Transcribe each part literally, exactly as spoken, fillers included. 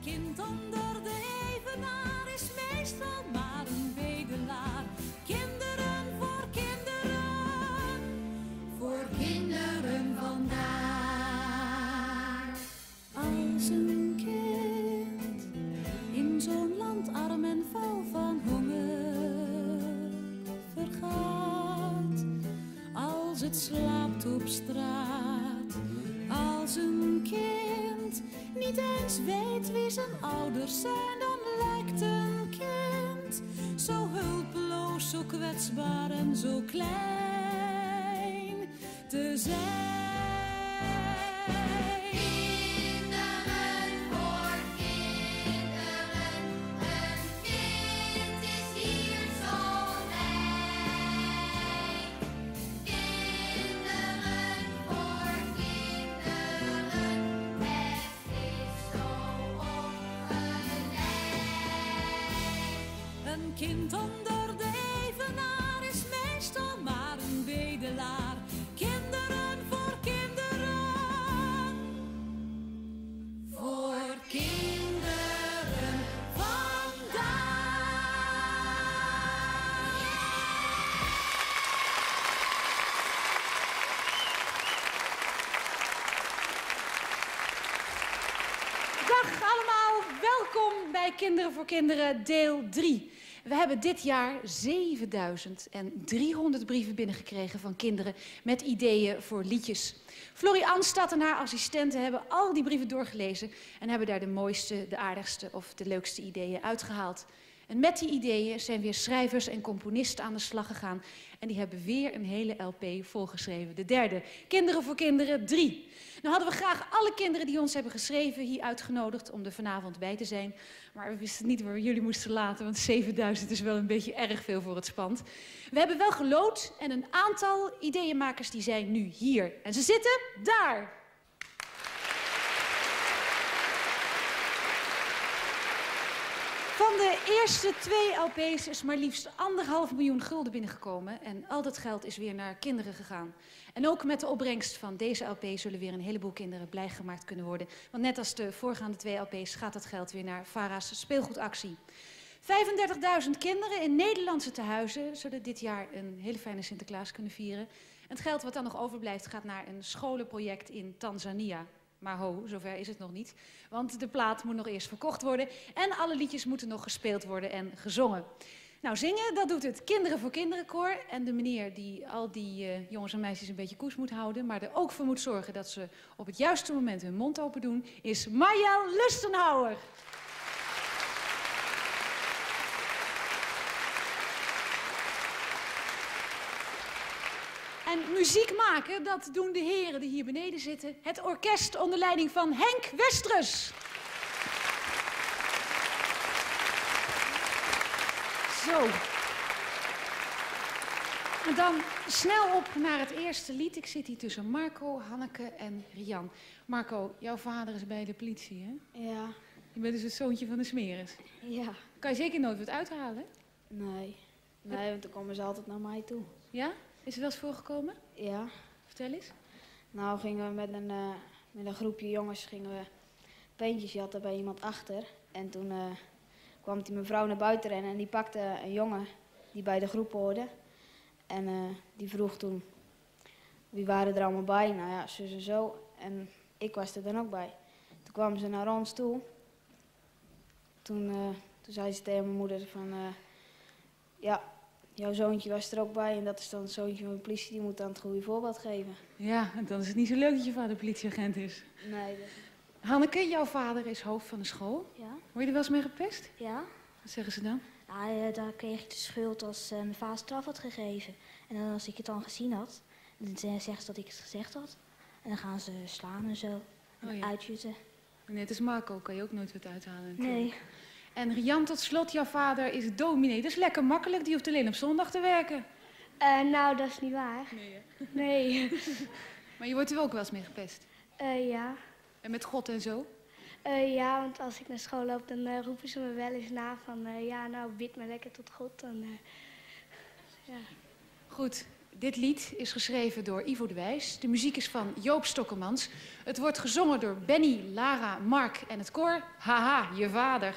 kind onder de evenaar is meestal maar een bedelaar. Kinderen voor kinderen, voor kinderen vandaar. Als een kind in zo'n land arm en vuil van honger vergaat, als het slaapt op straat, als een kind niet eens weet wie zijn ouders zijn, dan lijkt een kind zo hulpeloos, zo kwetsbaar en zo klein te zijn. Kinderen voor kinderen, een kind is hier zo rijk. Kinderen voor kinderen, het is zo ongelijk. Een kind onder de evenaar is meestal maar een bedelaar. Kinderen voor kinderen, voor kinderen vandaar. Dag allemaal, welkom bij Kinderen voor Kinderen deel drie. We hebben dit jaar zevenduizend driehonderd brieven binnengekregen van kinderen met ideeën voor liedjes. Florie Anstad en haar assistenten hebben al die brieven doorgelezen en hebben daar de mooiste, de aardigste of de leukste ideeën uitgehaald. En met die ideeën zijn weer schrijvers en componisten aan de slag gegaan en die hebben weer een hele L P volgeschreven. De derde, Kinderen voor Kinderen drie. Nou hadden we graag alle kinderen die ons hebben geschreven hier uitgenodigd om er vanavond bij te zijn. Maar we wisten niet waar we jullie moesten laten, want zevenduizend is wel een beetje erg veel voor het spand. We hebben wel geloot en een aantal ideeënmakers die zijn nu hier. En ze zitten daar. Van de eerste twee L P's is maar liefst anderhalf miljoen gulden binnengekomen. En al dat geld is weer naar kinderen gegaan. En ook met de opbrengst van deze L P zullen weer een heleboel kinderen blij gemaakt kunnen worden. Want net als de voorgaande twee L P's gaat dat geld weer naar Vara's speelgoedactie. vijfendertigduizend kinderen in Nederlandse tehuizen zullen dit jaar een hele fijne Sinterklaas kunnen vieren. En het geld wat dan nog overblijft gaat naar een scholenproject in Tanzania. Maar ho, zover is het nog niet. Want de plaat moet nog eerst verkocht worden. En alle liedjes moeten nog gespeeld worden en gezongen. Nou, zingen, dat doet het Kinderen voor Kinderen koor. En de meneer die al die uh, jongens en meisjes een beetje koers moet houden, maar er ook voor moet zorgen dat ze op het juiste moment hun mond open doen, is Marjel Lustenhouwer. En muziek maken, dat doen de heren die hier beneden zitten. Het orkest onder leiding van Henk Westrus. Zo. En dan snel op naar het eerste lied. Ik zit hier tussen Marco, Hanneke en Rian. Marco, jouw vader is bij de politie, hè? Ja. Je bent dus het zoontje van de smeris. Ja. Kan je zeker nooit wat uithalen? Nee. Nee, want dan komen ze altijd naar mij toe. Ja? Is het wel eens voorgekomen? Ja. Vertel eens. Nou gingen we met een, uh, met een groepje jongens gingen we peentjes jatten bij iemand achter. En toen uh, kwam die mevrouw naar buiten rennen en die pakte een jongen die bij de groep hoorde. En uh, die vroeg toen, wie waren er allemaal bij? Nou ja, zus en zo. En ik was er dan ook bij. Toen kwamen ze naar ons toe. Toen, uh, toen zei ze tegen mijn moeder van, uh, ja, jouw zoontje was er ook bij en dat is dan het zoontje van de politie, die moet dan het goede voorbeeld geven. Ja, en dan is het niet zo leuk dat je vader politieagent is. Nee. Dat... Hanneke, jouw vader is hoofd van de school. Ja. Word je er wel eens mee gepest? Ja. Wat zeggen ze dan? Ja, daar kreeg ik de schuld als uh, mijn vader straf had gegeven. En dan als ik het dan gezien had, dan zeggen ze dat ik het gezegd had. En dan gaan ze slaan en zo. En Oh ja. uitjutten. Net als Marco kan je ook nooit wat uithalen natuurlijk. Nee. En Rian, tot slot, jouw vader is dominee. Dat is lekker makkelijk, die hoeft alleen op zondag te werken. Uh, nou, dat is niet waar. Nee, hè? Nee. Maar je wordt er ook wel eens mee gepest. Uh, ja. En met God en zo? Uh, ja, want als ik naar school loop, dan uh, roepen ze me wel eens na van... Uh, ja, nou, bid maar lekker tot God. Dan, uh, ja. Goed. Dit lied is geschreven door Ivo de Wijs. De muziek is van Joop Stokkemans. Het wordt gezongen door Benny, Lara, Mark en het koor. Haha, je vader.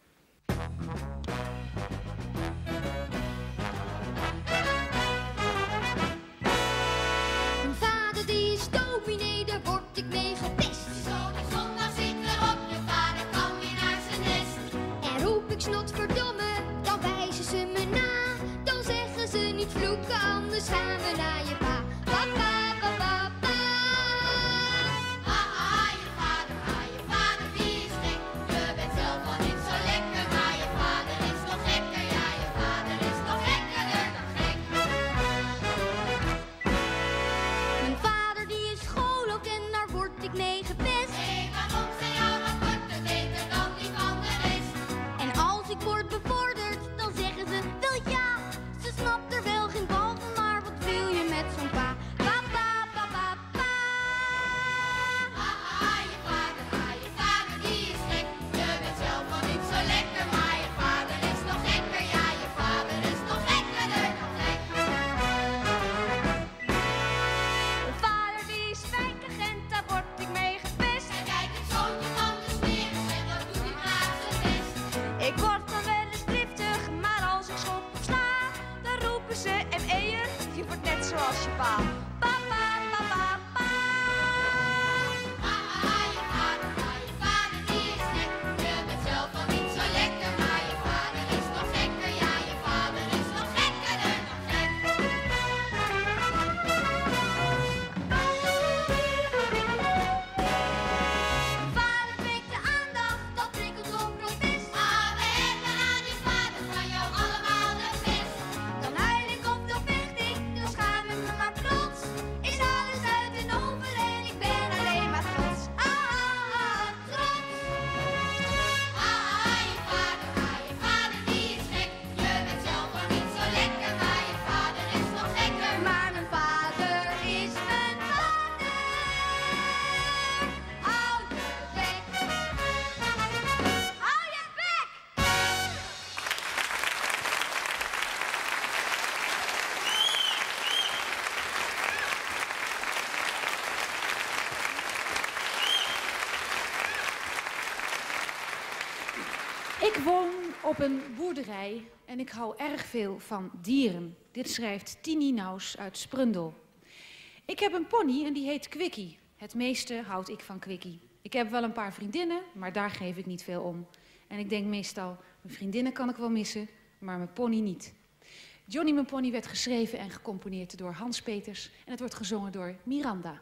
Mijn vader die is dominee, daar word ik mee gepest. Zo de zondag zit erop, je vader kan weer naar zijn nest. En roep ik snotverdomme, dan wijzen ze me na. Dan zeggen ze niet vloeken, anders gaan we naar je pa. Papa, papa, papa. Ha ha, je vader, ha, je vader die is gek. Je bent zelf al niet zo lekker, maar je vader is nog gekker. Ja, je vader is nog gekkerder dan gek. Mijn vader die is schoolhoofd en daar word ik mee gepest. Hé, waarom zijn jouw rapporten beter dan die van de rest? En als ik word bevorderd, dan zeggen ze wel ja. Ze snapt er wel geen bal van, maar wat wil je met zo'n pa? Papa, papa, pa. Ha ha, je vader, ha, je vader die is gek. Je bent zelf al niet zo lekker, maar je vader is nog gekker. Ja, je vader is nog gekkerder dan gek. Mijn vader die is wijkig en daar word ik mee gepest. En kijk, het zoontje van de smeer en wat doet hij graag zijn best. Ik word dan wel eens driftig, maar als ik schop of sla, dan roepen ze M E'er, je wordt net zoals je pa. Papa, papa, pa. Ha ha, je vader, ha, je vader die is gek. Je bent zelf al niet zo lekker, maar je vader is nog gekker. Ja, je vader is nog gekkerder dan gek. Vader trekt de aandacht, dat prikkelt op protest. Maar we hebben aan je vader van jou allemaal de best. Dan huil ik of dan vecht ik, dan schaam ik me maar plots. Is alles uit en over en ik ben alleen maar trots. Ah, ah, ah, trots. Ha ha, je vader, ha, je vader die is gek. Je bent zelf al niet zo lekker, maar je vader is nog gekker. Maar mijn vader is mijn vader. Hou je bek. Hou je bek. Ik woon op een boerderij en ik hou erg veel van dieren. Dit schrijft Tini Naus uit Sprundel. Ik heb een pony en die heet Quickie. Het meeste houd ik van Quickie. Ik heb wel een paar vriendinnen, maar daar geef ik niet veel om. En ik denk meestal, mijn vriendinnen kan ik wel missen, maar mijn pony niet. Johnny mijn pony werd geschreven en gecomponeerd door Hans Peters en het wordt gezongen door Miranda.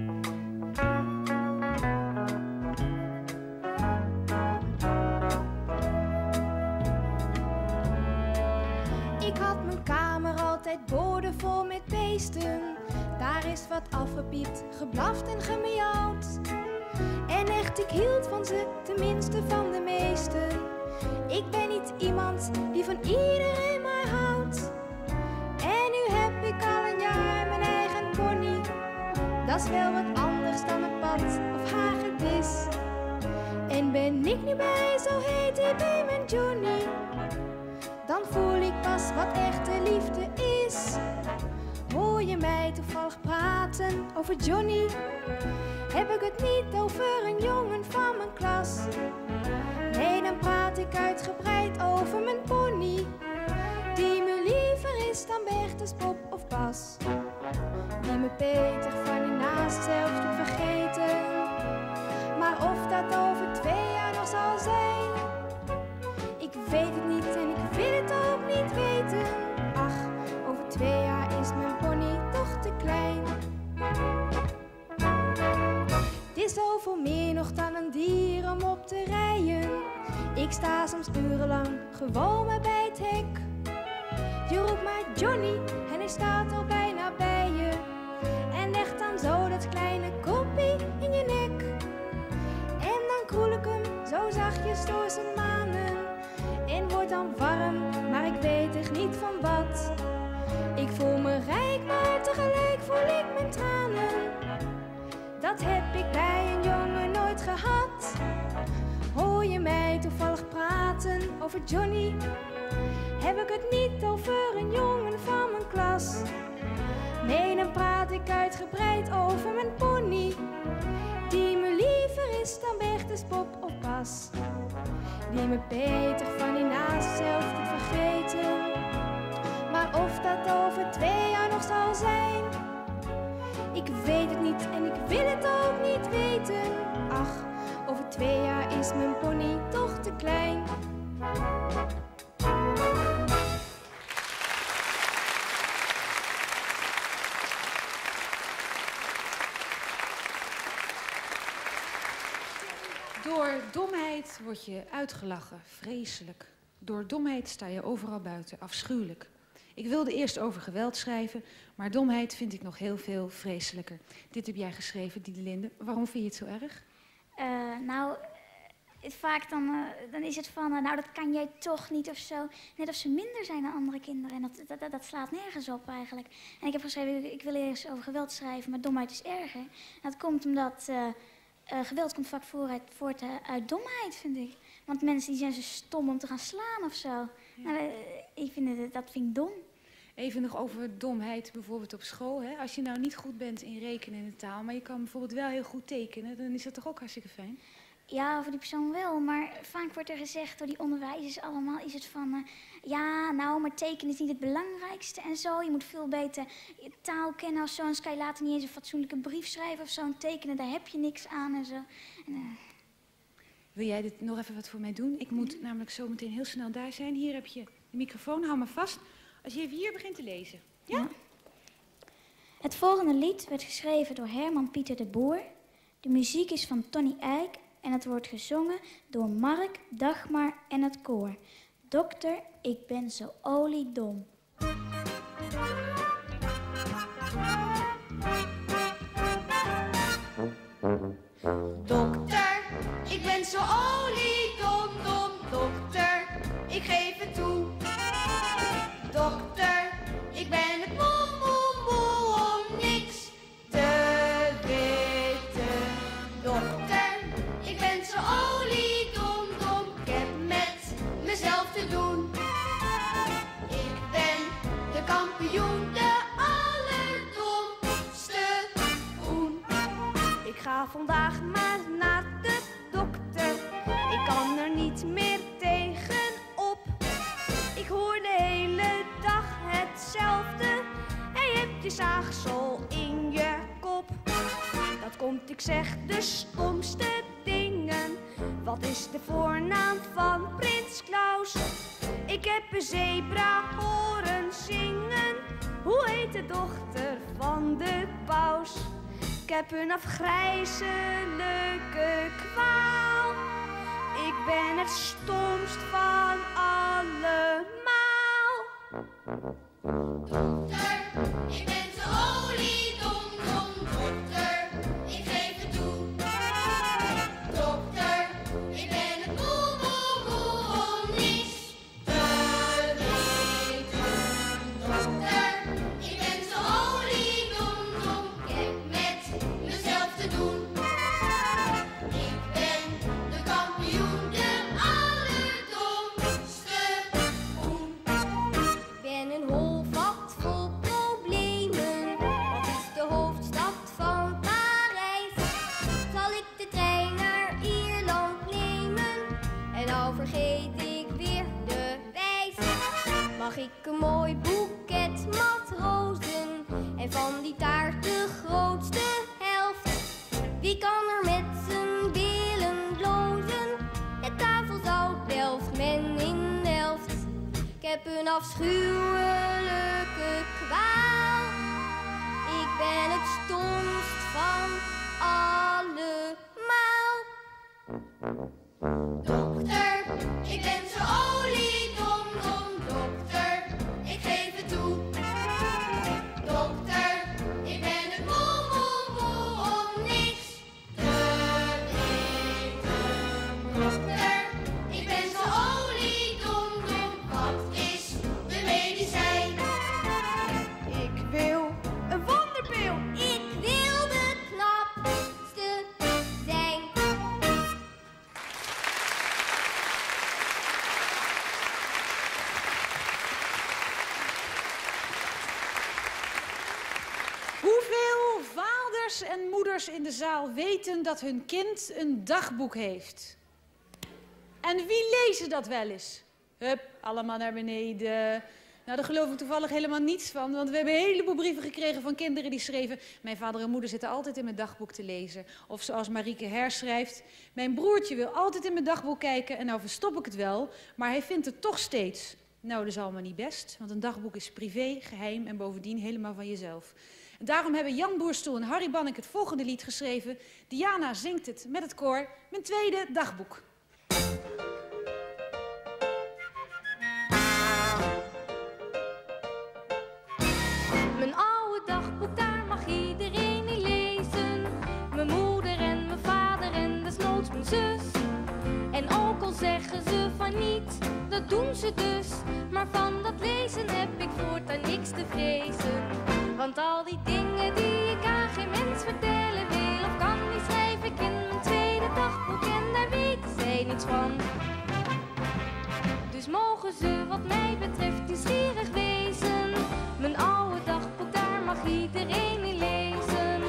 Ik had mijn kamer altijd boordevol met beesten. Daar is wat afgepiept, geblaft en gemiauwd. En echt, ik hield van ze, tenminste van de meesten. Ik ben niet iemand die van iedereen maar houdt. En nu heb ik al een jaar mijn eigen pony. Dat is wel wat anders dan een pad of hagedis. En ben ik nu bij, zo heet hij bij mijn Johnny. Dan voel ik pas wat echte liefde is. Hoor je mij toevallig praten over Johnny? Heb ik het niet over een jongen van mijn klas? Nee, dan praat ik uitgebreid over mijn pony. Die me liever is dan Bertus, Bob of Bas. Die me Peter van die naast zelfs doet vergeten. Maar of dat over twee jaar nog zal zijn, ik weet het niet en ik wil het ook niet weten. Ach, over twee jaar is mijn pony toch te klein. Het is zoveel meer nog dan een dier om op te rijden. Ik sta soms urenlang gewoon maar bij het hek. Je roept maar Johnny en hij staat al bijna bij je. En legt dan zo dat kleine koppie in je nek. En dan kroel ik hem zo zachtjes door zijn manen. En word dan warm, maar ik weet echt niet van wat. Ik voel me rijk, maar tegelijk voel ik mijn tranen. Dat heb ik bij een jongen nooit gehad. Hoor je mij toevallig praten over Johnny? Heb ik het niet over een jongen van mijn klas? Nee, dan praat ik uitgebreid over mijn pony, die me liever is dan Bertus, Bob of Bas. Die me beter van die naast zelf te vergeten. Maar of dat over twee jaar nog zal zijn, ik weet het niet en ik wil het ook niet weten. Ach, over twee jaar is mijn pony toch te klein. Door domheid word je uitgelachen, vreselijk. Door domheid sta je overal buiten, afschuwelijk. Ik wilde eerst over geweld schrijven, maar domheid vind ik nog heel veel vreselijker. Dit heb jij geschreven, Diedelinde. Waarom vind je het zo erg? Uh, nou, het, vaak dan, uh, dan is het van, uh, nou dat kan jij toch niet of zo. Net of ze minder zijn dan andere kinderen. En dat, dat, dat, dat slaat nergens op eigenlijk. En ik heb geschreven, ik wil eerst over geweld schrijven, maar domheid is erger. En dat komt omdat uh, uh, geweld komt vaak voort, voort uh, uit domheid, vind ik. Want mensen die zijn zo stom om te gaan slaan of zo. Ja. Nou, uh, ik vind het, dat vind ik dom. Even nog over domheid bijvoorbeeld op school. Hè? Als je nou niet goed bent in rekenen en taal, maar je kan bijvoorbeeld wel heel goed tekenen, dan is dat toch ook hartstikke fijn? Ja, voor die persoon wel, maar vaak wordt er gezegd door die onderwijzers allemaal, is het van, uh, ja, nou, maar tekenen is niet het belangrijkste en zo. Je moet veel beter taal kennen of zo, anders kan je later niet eens een fatsoenlijke brief schrijven of zo. En tekenen, daar heb je niks aan en zo. En, uh... Wil jij dit nog even wat voor mij doen? Ik moet namelijk zo meteen heel snel daar zijn. Hier heb je de microfoon, hou me vast. Als je even hier begint te lezen. Ja? Ja. Het volgende lied werd geschreven door Herman Pieter de Boer. De muziek is van Tony Eijk en het wordt gezongen door Mark, Dagmar en het koor. Dokter, ik ben zo oliedom. Dokter, ik ben zo oliedom, dom, dokter, ik geef het toe. Dokter, ik ben het moe, moe, moe om niks te weten. Dokter, ik ben zo oliedom, dom, ik heb met mezelf te doen. Ik ben de kampioen, de allerdomste poen. Ik ga vandaag maar naar de dokter, ik kan er niet meer tegenop. Ik hoor de hele dag hetzelfde en je hebt die zaagsel in je kop. Dat komt, ik zeg, de stomste dingen. Wat is de voornaam van Prins Klaus? Ik heb een zebra horen zingen. Hoe heet de dochter van de paus? Ik heb een afgrijzelijke kwaal. Ik ben het stomst van allemaal. Dokter, ik ben zo oliedom, dom, dokter, ik geef het toe. Dokter, ik ben het moe, moe, moe om niets te weten. Dokter, ik ben zo oliedom, dom, ik heb met mezelf te doen. Ik ben de kampioen, de allerdomste poen. Ik ben een holvat vol problemen. Wat is de hoofdstad van Parijs? Zal ik de trein naar Ierland nemen? En nou vergeet ik weer de wijs. Mag ik een mooi boeket matrozen? En van die taart de grootste helft? Wie kan er met zijn billen blozen? De tafel zou Delft men in Delft. Ik heb een afschuwelijke kwaal. Ik ben het stomst van allemaal. Dokter, ik ben zo oliedom, dom, dokter, ik geef het toe. Dokter, ik ben het moe, moe, moe om niks te weten. Dokter, ik ben zo oliedom, dom, wat is de medicijn? Ik wil een wonderpil. Ik wil de knapste zijn. vaders en moeders in de zaal weten dat hun kind een dagboek heeft? En wie lezen dat wel eens? Hup, allemaal naar beneden. Nou, daar geloof ik toevallig helemaal niets van, want we hebben een heleboel brieven gekregen van kinderen die schreven: mijn vader en moeder zitten altijd in mijn dagboek te lezen. Of zoals Marieke herschrijft: mijn broertje wil altijd in mijn dagboek kijken en nou verstop ik het wel, maar hij vindt het toch steeds. Nou, dat is allemaal niet best, want een dagboek is privé, geheim en bovendien helemaal van jezelf. En daarom hebben Jan Boerstoel en Harry Bannink het volgende lied geschreven. Diana zingt het met het koor, mijn tweede dagboek. Mijn oude dagboek, daar mag iedereen in lezen. Mijn moeder en mijn vader en desnoods mijn zus. En ook al zeggen ze van niet, dat doen ze dus. Maar van dat lezen heb ik voortaan niks te vrezen. Want al die dingen die ik aan geen mens vertellen wil of kan, die schrijf ik in mijn tweede dagboek en daar weten zij niets van. Dus mogen ze wat mij betreft nieuwsgierig wezen. Mijn oude dagboek, daar mag iedereen in lezen.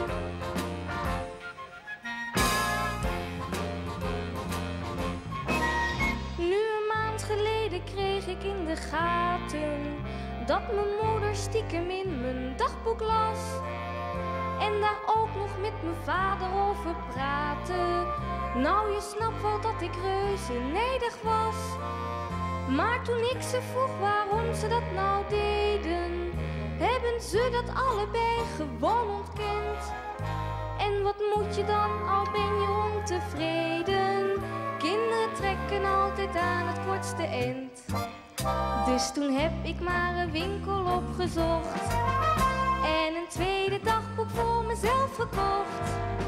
Nu een maand geleden kreeg ik in de gaten dat mijn moeder stiekem in mijn dagboek las. En daar ook nog met mijn vader over praten. Nou, je snapt wel dat ik reuze nijdig was. Maar toen ik ze vroeg waarom ze dat nou deden, hebben ze dat allebei gewoon ontkend. En wat moet je dan, al ben je ontevreden? Kinderen trekken altijd aan het kortste eind. Dus toen heb ik maar een winkel opgezocht en een tweede dagboek voor mezelf gekocht.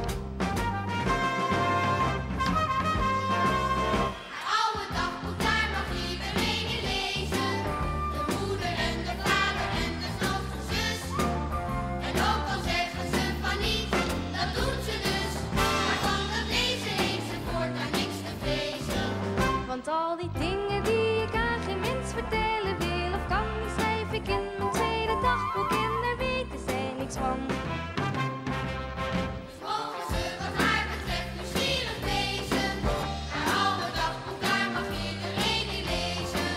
Want al die dingen die ik aan geen mens vertellen wil of kan, die schrijf ik in mijn tweede dagboek en daar weten zij niks van. Dus mogen ze wat haar betreft nieuwsgierig wezen. Haar oude dagboek, daar mag iedereen in lezen.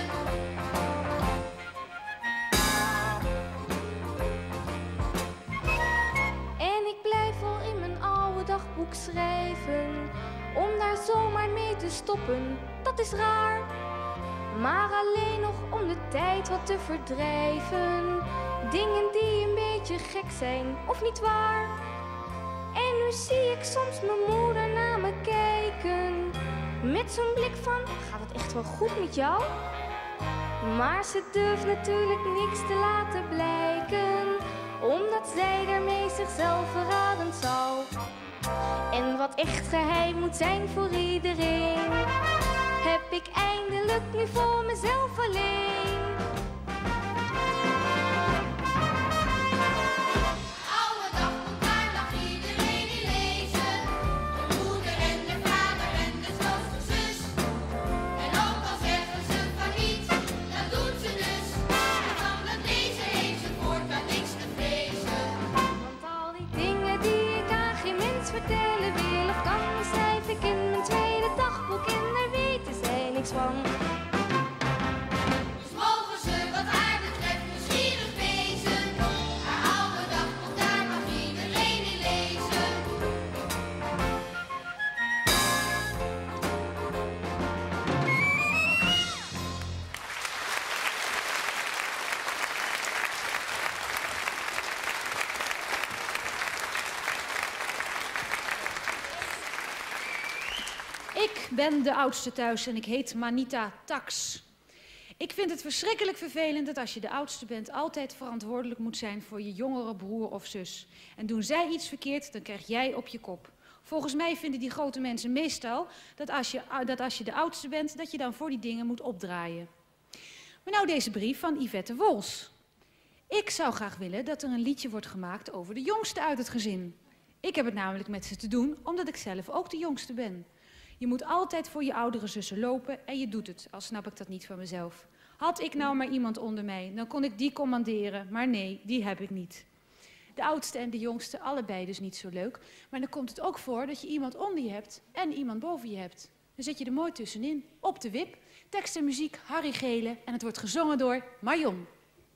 En ik blijf wel in mijn oude dagboek schrijven, om daar zomaar mee te stoppen, dat is raar. Maar alleen nog om de tijd wat te verdrijven. Dingen die een beetje gek zijn, of niet waar? En nu zie ik soms mijn moeder naar me kijken, met zo'n blik van, gaat het echt wel goed met jou? Maar ze durft natuurlijk niks te laten blijken, omdat zij daarmee zichzelf verraden zou. En wat echt geheim moet zijn voor iedereen, heb ik eindelijk nu voor mezelf alleen. Oude dagboek, daar mag iedereen in lezen. De moeder en de vader en de grootste zus. En ook al zeggen ze van niet, dat doen ze dus. Maar van het lezen heeft ze voortaan niks te vrezen. Want al die dingen die ik aan geen mens vertellen wil of kan, die schrijf ik in mijn tweede dagboek en daar weten zij niks van. Dus mogen ze wat haar betreft nieuwsgierig wezen. Haar oude dagboek, daar mag iedereen in lezen. Ik ben de oudste thuis en ik heet Manita Tax. Ik vind het verschrikkelijk vervelend dat als je de oudste bent altijd verantwoordelijk moet zijn voor je jongere broer of zus. En doen zij iets verkeerd, dan krijg jij op je kop. Volgens mij vinden die grote mensen meestal dat als je, dat als je de oudste bent, dat je dan voor die dingen moet opdraaien. Maar nou deze brief van Yvette Wols. Ik zou graag willen dat er een liedje wordt gemaakt over de jongste uit het gezin. Ik heb het namelijk met ze te doen, omdat ik zelf ook de jongste ben. Je moet altijd voor je oudere zussen lopen en je doet het, al snap ik dat niet van mezelf. Had ik nou maar iemand onder mij, dan kon ik die commanderen, maar nee, die heb ik niet. De oudste en de jongste, allebei dus niet zo leuk. Maar dan komt het ook voor dat je iemand onder je hebt en iemand boven je hebt. Dan zit je er mooi tussenin, op de wip. Tekst en muziek, Harry Gele. En het wordt gezongen door Marion.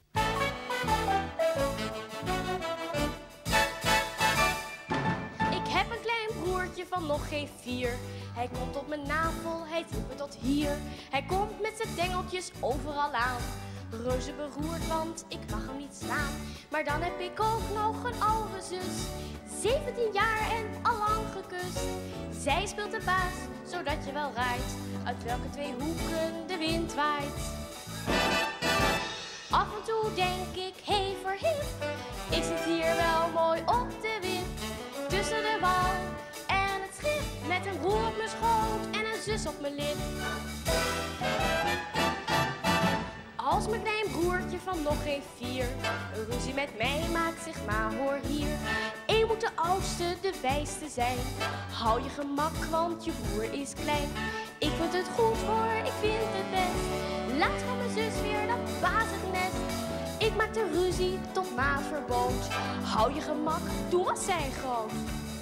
Ik heb een klein broertje van nog geen vier. Hij komt op mijn navel, hij doet me tot hier. Hij komt met zijn dengeltjes overal aan. Reuze beroerd, want ik mag hem niet slaan. Maar dan heb ik ook nog een oudere zus. zeventien jaar en allang gekust. Zij speelt de baas, zodat je wel rijdt. Uit welke twee hoeken de wind waait. Af en toe denk ik, hey verhip. Ik zit hier wel mooi op de wip. Tussen de wal en het schip. Met een broer op mijn schoot en een zus op mijn lip. Als mijn klein broertje van nog geen vier een ruzie met mij maakt, zeg maar hoor hier. Eén moet de oudste, de wijste zijn. Hou je gemak, want je broer is klein. Ik vind het goed hoor, ik vind het best. Laat van mijn zus weer dat baas het nest. Ik maak de ruzie tot na het verbood. Hou je gemak, toen was zij groot.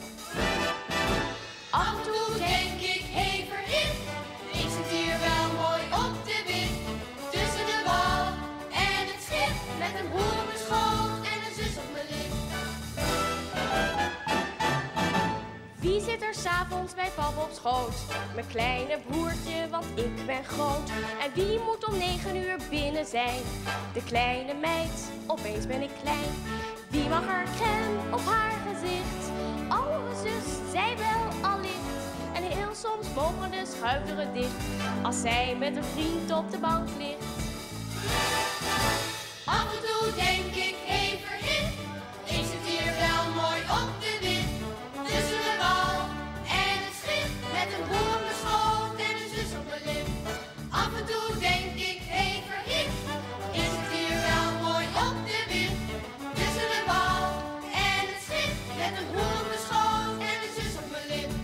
Af en toe denk ik, hey verhip. Ik zit hier wel mooi op de wip. Tussen de wal en het schip. Met een broer op mijn schoot en een zus op mijn lip. Wie zit er s'avonds bij papa op schoot? Mijn kleine broertje, want ik ben groot. En wie moet om negen uur binnen zijn? De kleine meid, opeens ben ik klein. Wie mag er crème op haar gezicht? Oude zus, zij wel allicht. En heel soms mogen de schuifdeuren dicht. Als zij met een vriend op de bank ligt. Af en toe denk ik, hey verhip. Ik zit hier wel mooi op de wip. Tussen de wal en het schip. Met een broer op mijn schoot en een zus op mijn lip. Af en toe denk ik, hey verhip. Ik zit hier wel mooi op de wip. Tussen de wal en het schip. Met een broer op mijn schoot en een zus op mijn lip.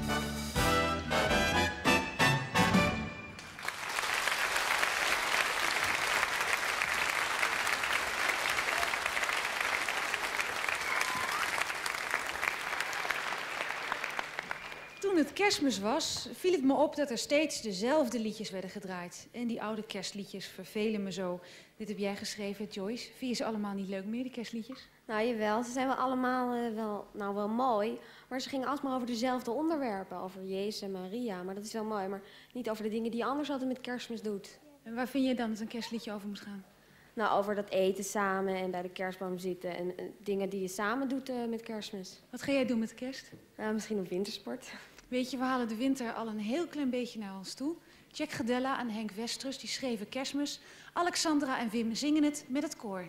Toen het Kerstmis was, viel het me op dat er steeds dezelfde liedjes werden gedraaid. En die oude kerstliedjes vervelen me zo. Dit heb jij geschreven, Joyce. Vind je ze allemaal niet leuk meer, die kerstliedjes? Nou, jawel. Ze zijn wel allemaal uh, wel, nou, wel mooi. Maar ze gingen alsmaar over dezelfde onderwerpen. Over Jezus en Maria. Maar dat is wel mooi. Maar niet over de dingen die je anders altijd met Kerstmis doet. En waar vind je dan dat een kerstliedje over moet gaan? Nou, over dat eten samen en bij de kerstboom zitten. En uh, dingen die je samen doet uh, met Kerstmis. Wat ga jij doen met de kerst? Uh, misschien een wintersport. Weet je, we halen de winter al een heel klein beetje naar ons toe. Jack Gedella en Henk Westrus die schreven Kerstmis. Alexandra en Wim zingen het met het koor.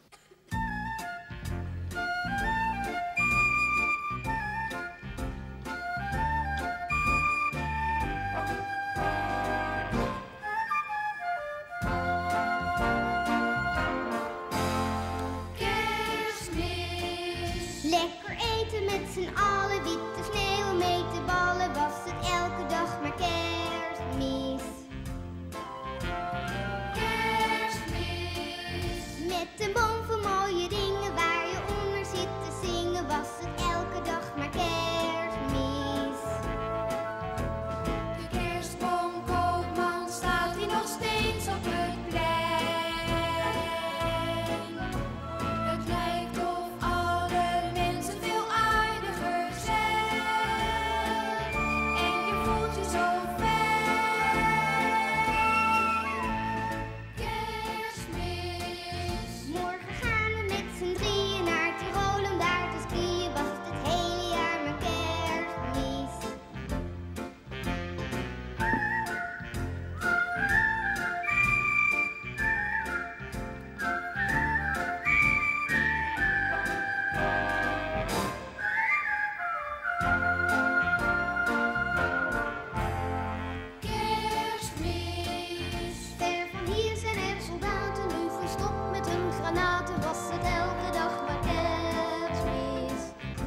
Kerstmis. Lekker eten met z'n allen, witte sneeuw mee te ballen, was het elke dag maar Kerstmis. Kerstmis. Met een boom vol mooie dingen waar je onder zit te zingen, was het elke dag maar Kerstmis. De kerstboomkoopman staat hier nog steeds op het plein. Het lijkt of alle mensen veel aardiger zijn. En je voelt je zo fijn. Kerstmis. Morgen gaan we met z'n drieën naar Tirol om daar te skiën, was het het hele jaar maar Kerstmis. Kerstmis. Ver van hier zijn er soldaten, nu verstopt met hun granaten, was het elke dag maar Kerstmis.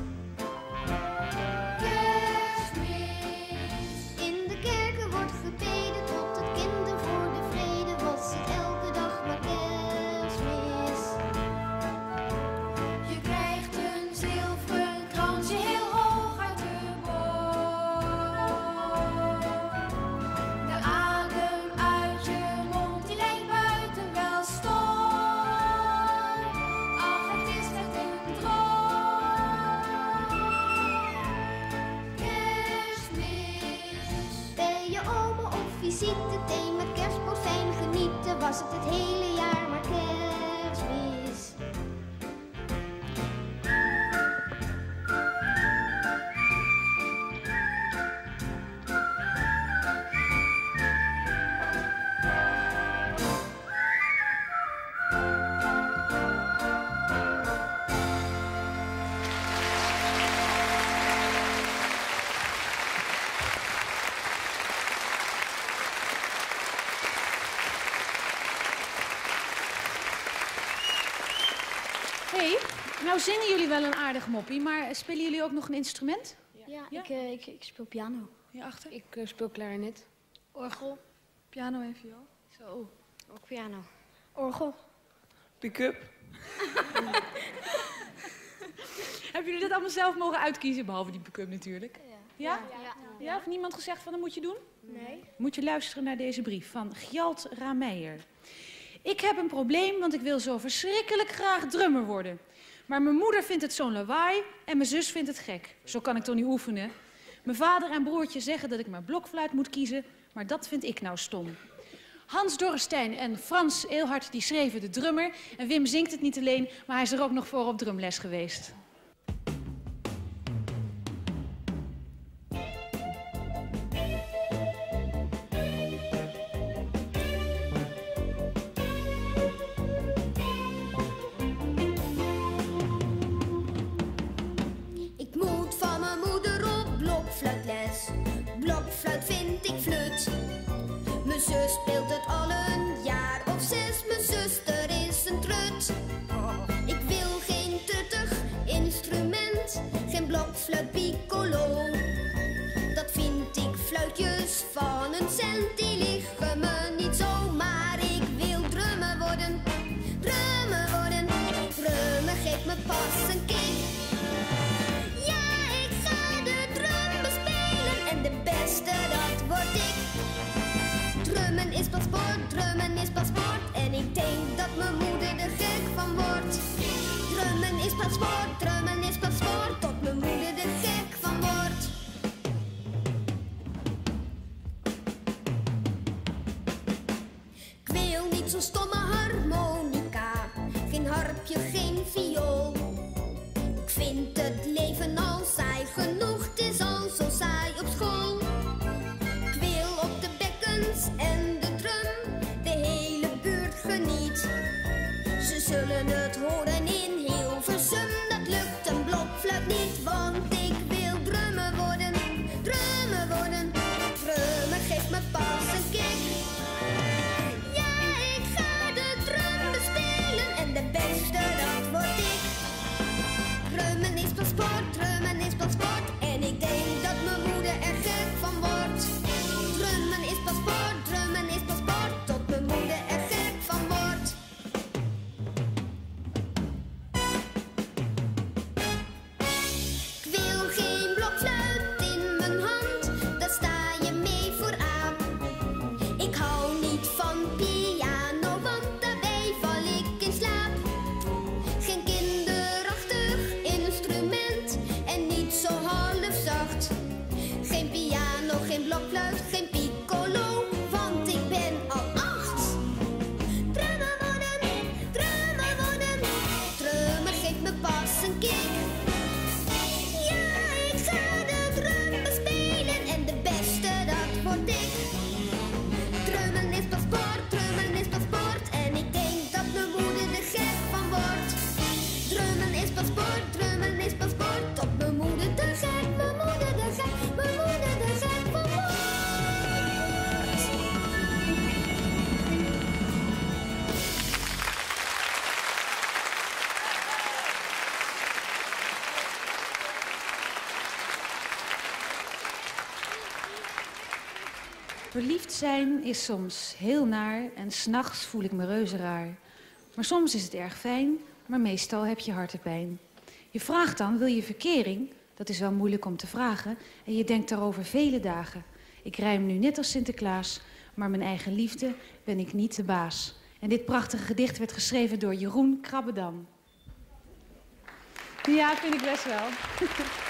Kerstmis. In de kerken wordt gebeden tot het kind voor de vrede, was het elke dag maar Kerstmis. Je krijgt een was het het hele jaar maar Kerstmis. Hey, nou zingen jullie wel een aardig moppie, maar spelen jullie ook nog een instrument? Ja, Ja? Ik, uh, ik, ik speel piano. Hierachter? Ik uh, speel klarinet. Orgel. Piano en viool. Zo, ook piano. Orgel. Pick-up. Hebben jullie dat allemaal zelf mogen uitkiezen, behalve die pick-up natuurlijk? Ja. Ja? Ja. Ja. Ja, of niemand gezegd van dat moet je doen? Nee. Moet je luisteren naar deze brief van Gjalt Rameijer. Ik heb een probleem, want ik wil zo verschrikkelijk graag drummer worden. Maar mijn moeder vindt het zo'n lawaai en mijn zus vindt het gek. Zo kan ik toch niet oefenen? Mijn vader en broertje zeggen dat ik maar blokfluit moet kiezen, maar dat vind ik nou stom. Hans Dorrestein en Frans Eelhart die schreven de drummer. En Wim zingt het niet alleen, maar hij is er ook nog voor op drumles geweest. Ik moet van mijn moeder op blokfluitles. Blokfluit vind ik flut. Mijn zus speelt het al een jaar of zes. Mijn zuster is een trut. Ik wil geen tuttig instrument. Geen blokfluit piccolo. Dat vind ik fluitjes van een cent. Die liggen me niet zo. Maar ik wil drummer worden. Drummer worden. Drummer geeft me pas een kick. Drummen is pas sport, drummen is pas sport. En ik denk dat mijn moeder er gek van wordt. Drummen is pas sport, drummen is pas sport. Tot mijn moeder er gek van wordt. Ik wil niet zo'n stomme harmonica. Geen harpje, geen viool. Ik vind het leven al saai genoeg. Het is al zo saai op school. En de drum, de hele buurt geniet. Ze zullen het horen in Hilversum. Dat lukt een blokfluit niet, want ik wil drummer worden. Drummer worden, drummer geeft me pas een kick. Ja, ik ga de drum bespelen en de beste dat word ik. Drummen is pas sport, drummen is pas sport. En ik denk dat mijn moeder er gek van wordt. Drummen is pas sport, drummen is pas sport, tot mijn moeder er gek van wordt. Ik wil geen blokfluit in mijn hand, daar sta je mee vooraan. Ik hou niet van piano, want daarbij val ik in slaap. Geen kinderachtig instrument en niet zo half zacht. Geen piano, geen blokfluit, geen piccolo, want ik ben al acht. Drummer worden, drummer worden, drummer geeft me pas een kick. Ja, ik ga de drum bespelen en de beste dat word ik. Drummen is pas sport, drummen is pas sport en ik denk dat mijn moeder er gek van wordt. Drummen is pas sport, drummen is pas sport, tot mijn moeder te gek, mijn moeder de gek, mijn moeder de gek van wordt. Verliefd zijn is soms heel naar en 's nachts voel ik me reuze raar. Maar soms is het erg fijn, maar meestal heb je hartepijn. Je vraagt dan, wil je verkering? Dat is wel moeilijk om te vragen en je denkt daarover vele dagen. Ik rijm nu net als Sinterklaas, maar mijn eigen liefde ben ik niet de baas. En dit prachtige gedicht werd geschreven door Jeroen Krabbedam. Ja, vind ik best wel.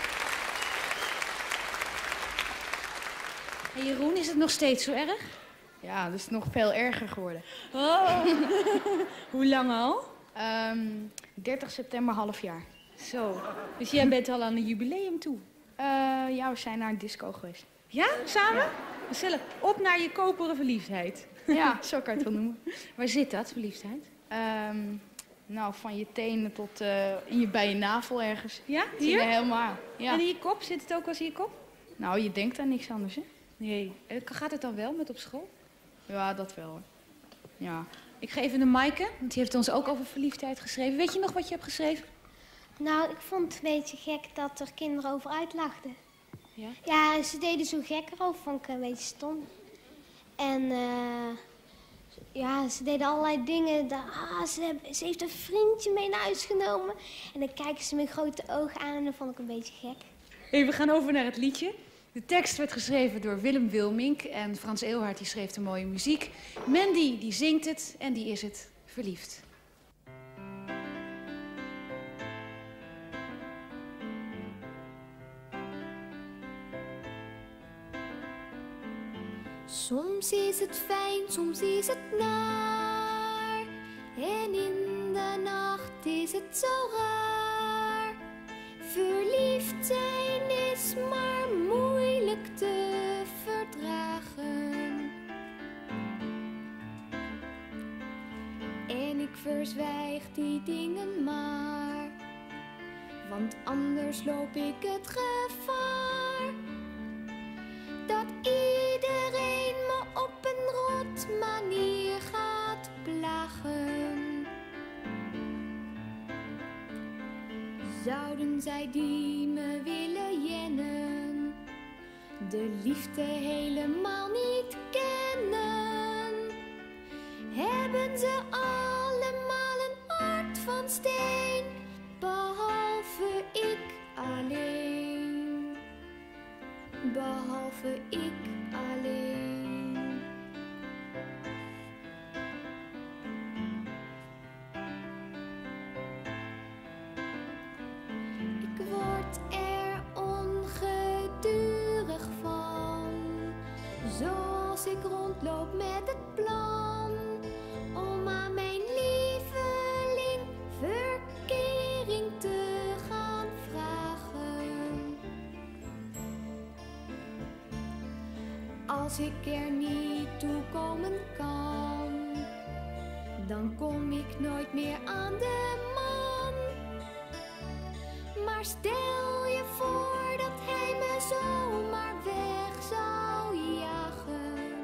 Hey Jeroen, is het nog steeds zo erg? Ja, dus nog veel erger geworden. Oh. Hoe lang al? Um, dertig september, half jaar. Zo, dus jij bent al aan een jubileum toe? Uh, ja, we zijn naar een disco geweest. Ja, samen? Gezellig. Op naar je koperen verliefdheid. Ja, zo kan je het wel noemen. Waar zit dat, verliefdheid? Um, nou, van je tenen tot uh, in je, bij je navel ergens. Ja, hier? Helemaal. Ja. En in je kop? Zit het ook als in je kop? Nou, je denkt aan niks anders, hè? Nee. Gaat het dan wel met op school? Ja, dat wel, hoor. Ja. Ik ga even de Maaike, want die heeft ons ook over verliefdheid geschreven. Weet je nog wat je hebt geschreven? Nou, ik vond het een beetje gek dat er kinderen over uitlachten. Ja? Ja, ze deden zo gek erover, vond ik een beetje stom. En uh, ja, ze deden allerlei dingen. Dat, ah, ze, hebben, ze heeft een vriendje mee naar huis genomen. En dan kijken ze met grote ogen aan en dat vond ik een beetje gek. Hey, we gaan over naar het liedje. De tekst werd geschreven door Willem Wilmink en Frans Eelhart die schreef de mooie muziek. Mandy die zingt het en die is het verliefd. Soms is het fijn, soms is het naar. En in de nacht is het zo raar. Verliefd zijn is maar moeilijk te verdragen. En ik verzwijg die dingen maar, want anders loop ik het gevaar dat iedereen me op een rot manier gaat plagen. Zouden zij die me willen jennen, de liefde helemaal niet kennen, hebben ze allemaal een hart van steen, behalve ik alleen. Behalve ik alleen. Ik word er ongedurig van, zoals ik rondloop met het plan om aan mijn lieveling verkering te gaan vragen. Als ik er niet toe komen kan, dan kom ik nooit meer aan de man. Maar stel je voor dat hij me zomaar weg zou jagen.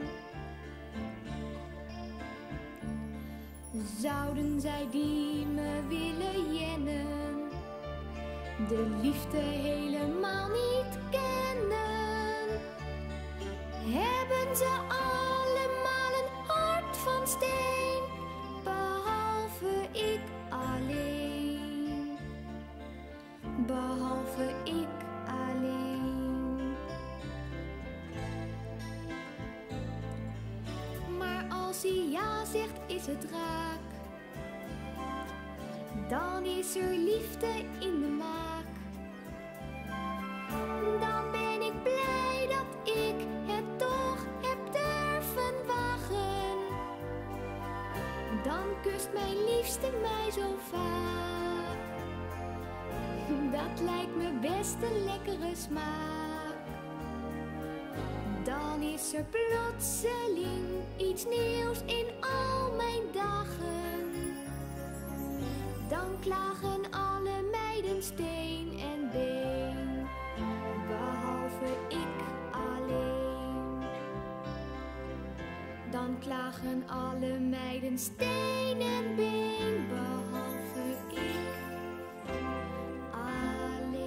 Zouden zij die me willen jennen, de liefde helemaal niet kennen, hebben ze allemaal een hart van steen, behalve ik alleen. Behalve ik alleen. Maar als hij ja zegt, is het raak. Dan is er liefde in de maak. Dan ben ik blij dat ik het toch heb durven wagen. Dan kust mijn liefste mij zo vaak. Dat lijkt me best een lekkere smaak. Dan is er plotseling iets nieuws in al mijn dagen. Dan klagen alle meiden steen en been, behalve ik alleen. Dan klagen alle meiden steen en been, behalve ik alleen.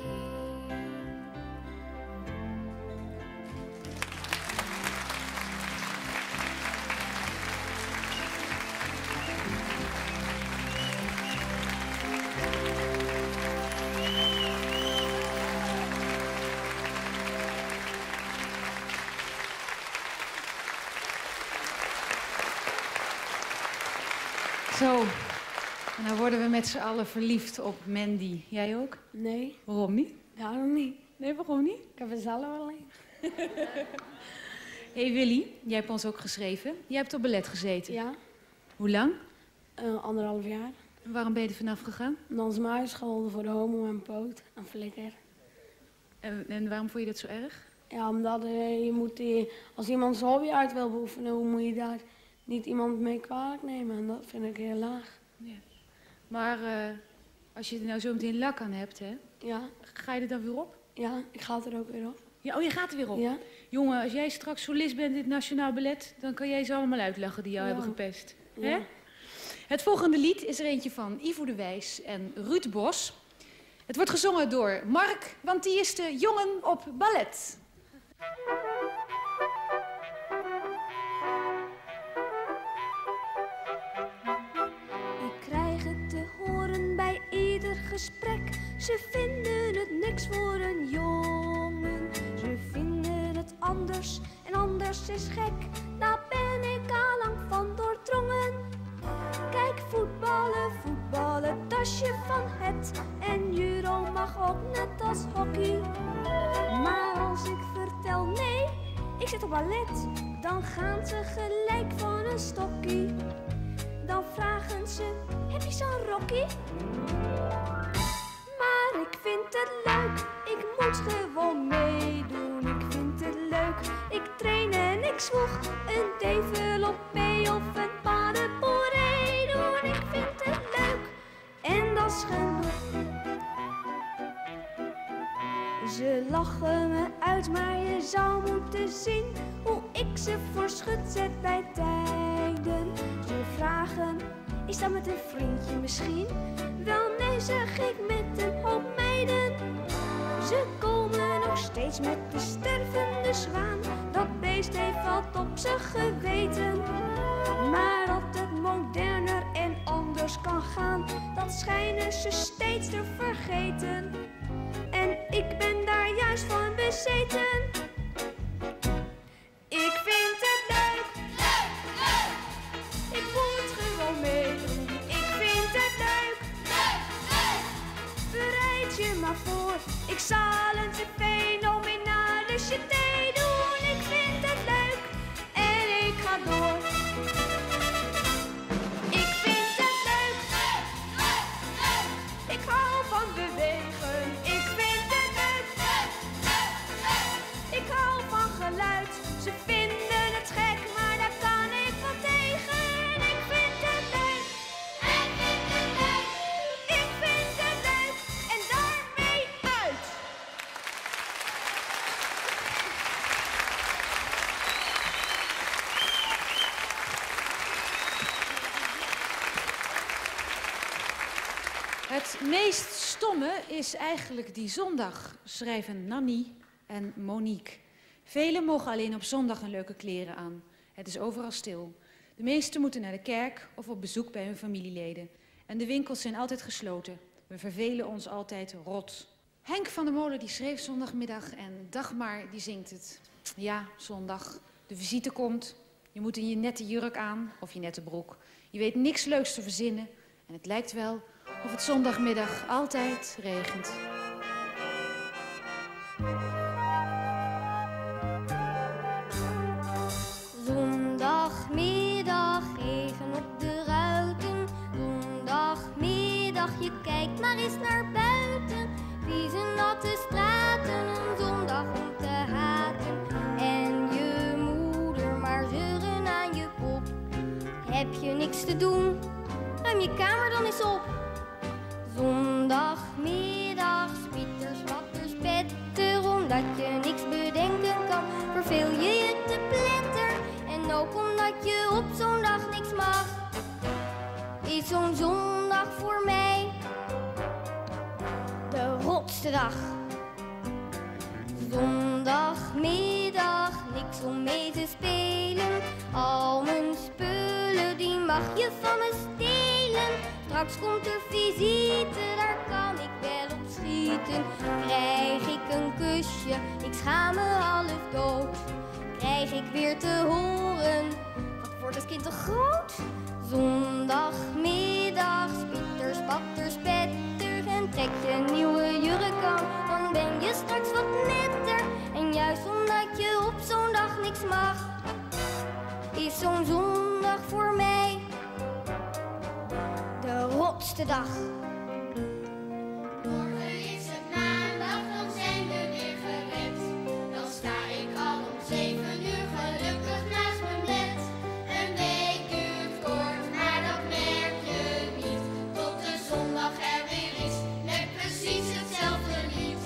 Zo, en dan worden we met z'n allen verliefd op Mandy. Jij ook? Nee. Waarom niet? Daarom niet. Nee, waarom niet? Ik heb er zelf alleen. Hey Willy, jij hebt ons ook geschreven. Jij hebt op ballet gezeten. Ja. Hoe lang? Uh, anderhalf jaar. En waarom ben je er vanaf gegaan? Dans muisschool voor de homo en poot en flikker. En, en waarom vond je dat zo erg? Ja, omdat uh, je moet die, als iemand zijn hobby uit wil beoefenen, hoe moet je daar niet iemand mee kwalijk nemen? En dat vind ik heel laag. Ja. Maar uh, als je er nou zo meteen lak aan hebt, hè? Ja. Ga je er dan weer op? Ja, ik ga er ook weer op. Ja, oh, je gaat er weer op? Ja. Jongen, als jij straks solist bent in het Nationaal Ballet, dan kan jij ze allemaal uitlachen die jou Ja. hebben gepest. Ja. Hè? Het volgende lied is er eentje van Ivo de Wijs en Ruud Bos. Het wordt gezongen door Mark, want die is de jongen op ballet. Ik krijg het te horen bij ieder gesprek. Ze vinden het niks voor een jongen. Ze vinden het anders en anders is gek. Daar ben ik al lang van doordrongen. Kijk, voetballen, voetballen, tasje van het. En judo mag ook net als hockey. Maar als ik vertel nee, ik zit op ballet, dan gaan ze gelijk van een stokkie. Dan vragen ze, heb je zo'n rokkie? Maar ik vind het leuk, ik moet gewoon meedoen. Ik vind het leuk, ik train en ik zwoeg een developé of een paardenpoeré doen. Ik vind het leuk en dat is genoeg. Ze lachen me uit, maar je zou moeten zien hoe ik ze voor schut zet bij tijden. Ze vragen, is dat met een vriendje misschien? Wel nee, zeg ik, met een hoop meiden. Ze komen nog steeds met de stervende zwaan. Dat beest heeft wat op zijn geweten. Maar dat het moderner en anders kan gaan, dat schijnen ze steeds te vergeten. En ik ben daar juist van bezeten. Ik vind het leuk, leuk, leuk. Ik moet gewoon meedoen. Ik vind het leuk, leuk, leuk. Bereid je maar voor. Ik zal een fenomenale jeté doen. Ik vind het leuk en ik ga door. Ik vind het leuk, leuk, leuk, leuk. Ik hou van bewegen. Ik vind het leuk, leuk, leuk, leuk. Ik hou van geluid. Ze vinden het gek, maar daar kan ik wat tegen. Ik vind het leuk, ik vind het leuk. Ik vind het leuk en daarmee uit. Het meest stomme is eigenlijk die zondag, schrijven Nanny en Monique. Velen mogen alleen op zondag een leuke kleren aan. Het is overal stil. De meesten moeten naar de kerk of op bezoek bij hun familieleden. En de winkels zijn altijd gesloten. We vervelen ons altijd rot. Henk van der Molen die schreef zondagmiddag en Dagmar die zingt het. Ja, zondag. De visite komt. Je moet in je nette jurk aan of je nette broek. Je weet niks leuks te verzinnen. En het lijkt wel of het zondagmiddag altijd regent. Zondagmiddag, regen op de ruiten. Zondagmiddag, je kijkt maar eens naar buiten. Vieze natte straten, een zondag om te haten. En je moeder maar zeuren aan je kop. Heb je niks te doen? Ruim je kamer dan eens op. Zondagmiddag, spieters, watters, petter. Omdat je niks bedenken kan, verveel je je te pletter. En ook omdat je op zo'n dag niks mag, is zo'n zondag voor mij de rotste dag. Zondagmiddag, niks om mee te spelen. Al mijn spullen, die mag je van me stelen. Straks komt er visite, daar kan ik wel op schieten. Krijg ik een kusje, ik schaam me half dood. Krijg ik weer te horen, wat wordt het kind toch groot? Zondagmiddag, spieters, spatters, petters. En trek je nieuwe jurk aan, dan ben je straks wat netter. En ja, juist omdat je op zo'n dag niks mag, is zo'n zondag voor mij de rotste dag. Morgen is het maandag, dan zijn we weer gered. Dan sta ik al om zeven uur gelukkig naast mijn bed. Een week duurt kort, maar dat merk je niet. Tot de zondag er weer is, met precies hetzelfde lied.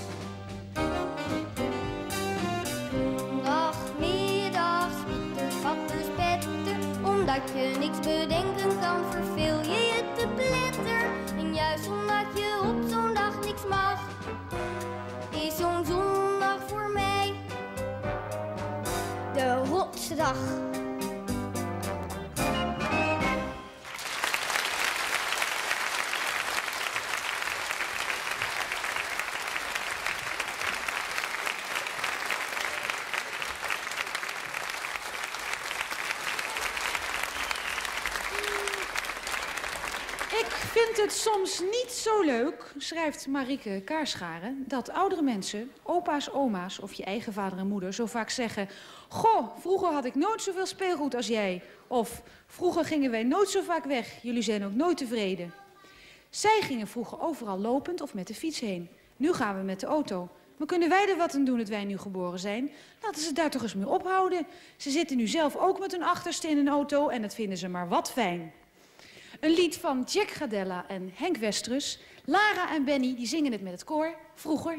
Dag, middag, schieten, vatten, spetten. Omdat je niks bedenken kan, verveel je je te pletter. En juist omdat je op zo'n dag niks mag, is zo'n zondag voor mij de rotste dag. Ik vind het soms niet zo leuk, schrijft Marieke Kaarscharen, dat oudere mensen, opa's, oma's of je eigen vader en moeder zo vaak zeggen: goh, vroeger had ik nooit zoveel speelgoed als jij. Of vroeger gingen wij nooit zo vaak weg, jullie zijn ook nooit tevreden. Zij gingen vroeger overal lopend of met de fiets heen. Nu gaan we met de auto. Maar kunnen wij er wat aan doen dat wij nu geboren zijn? Laten ze daar toch eens mee ophouden. Ze zitten nu zelf ook met hun achterste in een auto en dat vinden ze maar wat fijn. Een lied van Jack Gardella en Henk Westrus. Lara en Benny die zingen het met het koor. Vroeger.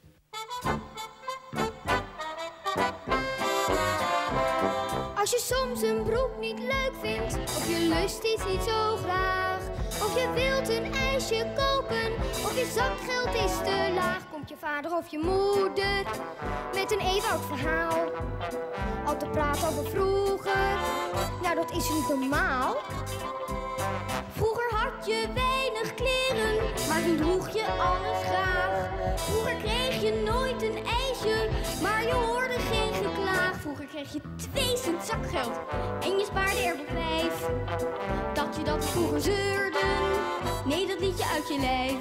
Als je soms een broek niet leuk vindt, of je lust iets niet zo graag, of je wilt een ijsje kopen, of je zakgeld is te laag, komt je vader of je moeder met een eenvoud verhaal. Al te praten over vroeger, nou dat is niet normaal. Vroeger had je weinig kleren, maar toen droeg je alles graag. Vroeger kreeg je nooit een ijsje, maar je hoorde geen geklaag. Vroeger kreeg je twee cent zakgeld en je spaarde er voor vijf. Dat je dat vroeger zeurde, nee dat liet je uit je lijf.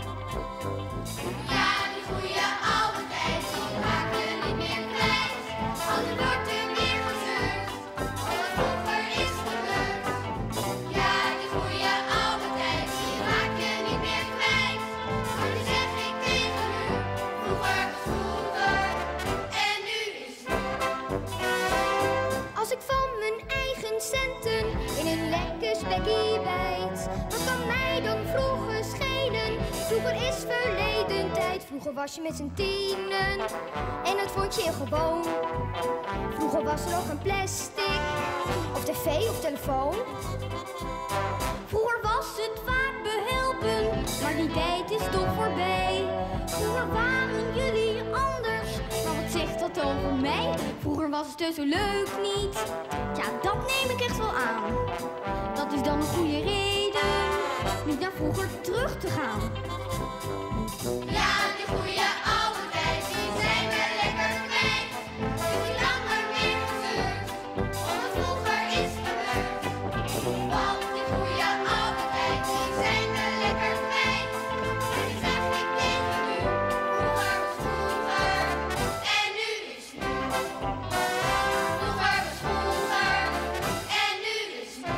Ja, die goeie oude tijd, die raak je niet meer kwijt. Alles wordt er weer gezeurd, wat vroeger is gebeurd. Ja, die goeie oude tijd, die raak je niet meer kwijt. Maar nu zeg ik tegen u, vroeger was vroeger en nu is nu. Als ik van mijn eigen centen in een lekker spekkie bijt, wat kan mij dan vroeger schelen? Vroeger is verleden tijd. Vroeger was je met z'n tienen en dat vond je heel gewoon. Vroeger was er nog een plastic, of tv of telefoon. Vroeger was het vaak behelpen, maar die tijd is toch voorbij. Vroeger waren jullie anders, maar wat zegt dat over mij? Vroeger was het dus zo leuk niet, ja dat neem ik echt wel aan. Dat is dan een goede reden, niet naar vroeger terug te gaan. Ja, die goeie oude tijd, die zijn we lekker kwijt. Is niet langer meer gezeurd, omdat vroeger is gebeurd. Want die goeie oude tijd, die zijn we lekker kwijt. En nu zeg ik tegen u, vroeger was vroeger en nu is nu. Vroeger was vroeger en nu is nu.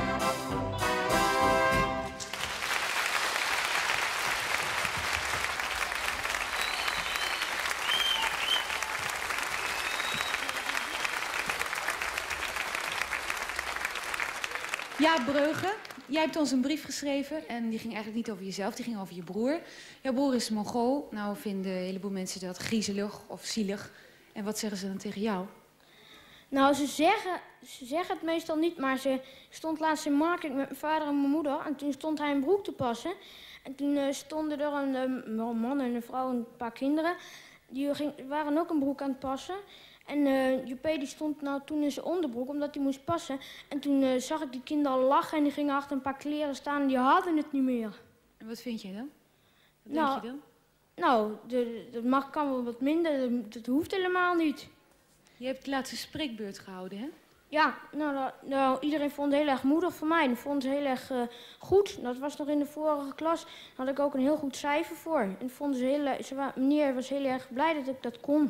Ja, Breugen, jij hebt ons een brief geschreven en die ging eigenlijk niet over jezelf, die ging over je broer. Jouw broer is Mongool, nou vinden een heleboel mensen dat griezelig of zielig. En wat zeggen ze dan tegen jou? Nou, ze zeggen, ze zeggen het meestal niet, maar ze stond laatst in markt met mijn vader en mijn moeder. En toen stond hij een broek te passen. En toen uh, stonden er een, uh, een man en een vrouw en een paar kinderen. Die ging, waren ook een broek aan het passen. En uh, Joepé die stond nou toen in zijn onderbroek, omdat hij moest passen. En toen uh, zag ik die kinderen al lachen en die gingen achter een paar kleren staan en die hadden het niet meer. En wat vind je dan? Wat nou, denk je dan? Nou, dat mag kan wel wat minder, dat, dat hoeft helemaal niet. Je hebt de laatste spreekbeurt gehouden, hè? Ja, nou, nou, nou, iedereen vond het heel erg moedig voor mij. En vond het heel erg uh, goed. Dat was nog in de vorige klas. Daar had ik ook een heel goed cijfer voor. En vonden ze heel, ze, meneer was heel erg blij dat ik dat kon.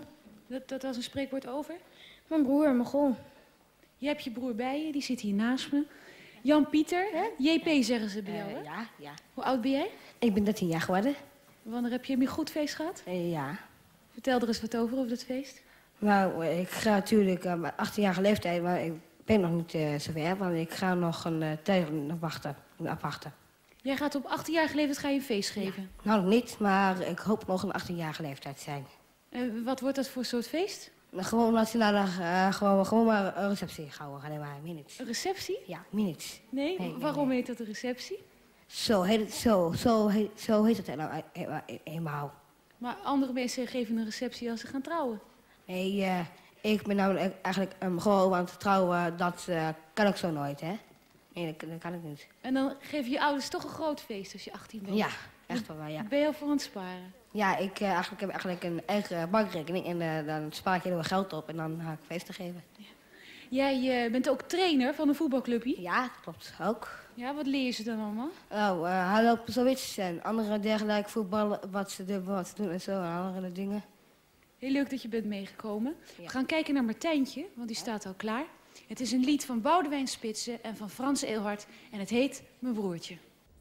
Dat, dat was een spreekwoord over? Mijn broer, Mogol. Je hebt je broer bij je, die zit hier naast me. Jan-Pieter, J P zeggen ze bij jou, hè? Uh, ja, ja. Hoe oud ben jij? Ik ben dertien jaar geworden. Wanneer heb je een goed feest gehad? Uh, ja. Vertel er eens wat over, over dat feest. Nou, ik ga natuurlijk uh, met achttienjarige leeftijd, maar ik ben nog niet uh, zover, want ik ga nog een uh, tijd nog wachten, afwachten. Jij gaat op achttienjarige leeftijd ga je een feest geven? Ja. Nou, nog niet, maar ik hoop nog een achttienjarige leeftijd zijn. Uh, wat wordt dat voor soort feest? Gewoon nationale, uh, gewoon, gewoon maar een receptie houden, alleen maar minutes. Een receptie? Ja, minutes. Nee, nee waarom nee, nee. heet dat een receptie? Zo heet het, zo, zo heet, zo heet het nou eenmaal. Maar andere mensen geven een receptie als ze gaan trouwen? Nee, uh, ik ben namelijk eigenlijk um, gewoon aan het trouwen, dat uh, kan ik zo nooit, hè. Nee, dat, dat kan ik niet. En dan geven je ouders toch een groot feest als je achttien bent? Ja, echt wel, ja. Ben je al voor aan het sparen? Ja, ik uh, eigenlijk, heb eigenlijk een eigen bankrekening en uh, dan spaar ik heel veel geld op en dan ga ik feesten geven. Ja. Jij uh, bent ook trainer van een voetbalclubje? Ja, dat klopt, ook. Ja, wat leer je ze dan allemaal? Oh, uh, hij loopt zoiets en andere dergelijke voetballen, wat ze, de, wat ze doen en zo en andere dingen. Heel leuk dat je bent meegekomen. Ja. We gaan kijken naar Martijntje, want die staat al klaar. Het is een lied van Boudewijn Spitsen en van Frans Eelhart en het heet Mijn Broertje.